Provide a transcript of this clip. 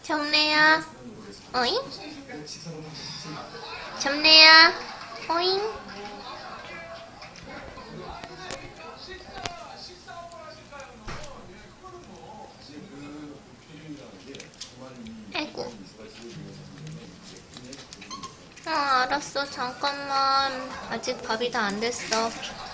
점례야, 어잉? 점례야, 어잉? 아이고. 알았어. 잠깐만. 아직 밥이 다 안 됐어.